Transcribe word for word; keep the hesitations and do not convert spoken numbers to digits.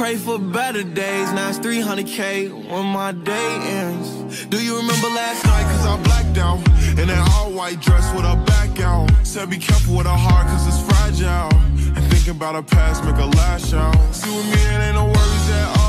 pray for better days. Now it's three hundred K when my day ends. Do you remember last night? Cause I blacked out in that all-white dress with her back out. Said be careful with her heart cause it's fragile. And thinking about her past make her lash out. See with me it ain't no worries at all.